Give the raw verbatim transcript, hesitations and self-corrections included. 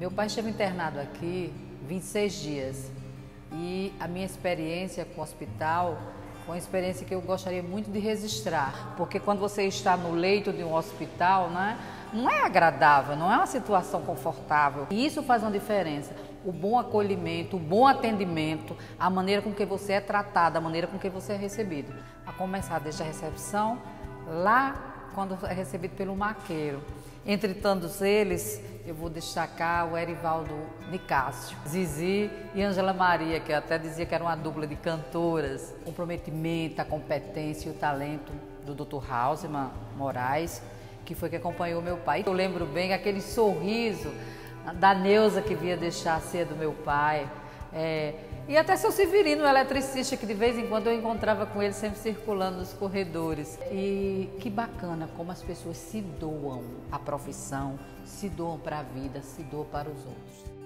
Meu pai esteve internado aqui vinte e seis dias e a minha experiência com o hospital foi uma experiência que eu gostaria muito de registrar, porque quando você está no leito de um hospital, né, não é agradável, não é uma situação confortável. E isso faz uma diferença. O bom acolhimento, o bom atendimento, a maneira com que você é tratado, a maneira com que você é recebido. A começar desde a recepção, lá quando é recebido pelo maqueiro. Entre tantos eles, eu vou destacar o Erivaldo Nicásio, Zizi e Ângela Maria, que eu até dizia que era uma dupla de cantoras. O comprometimento, a competência e o talento do doutor Hauserman Moraes, que foi que acompanhou meu pai. Eu lembro bem aquele sorriso da Neuza que via deixar a ceia do meu pai. É, e até seu Severino, o eletricista, que de vez em quando eu encontrava com ele sempre circulando nos corredores. E que bacana como as pessoas se doam à profissão, se doam para a vida, se doam para os outros.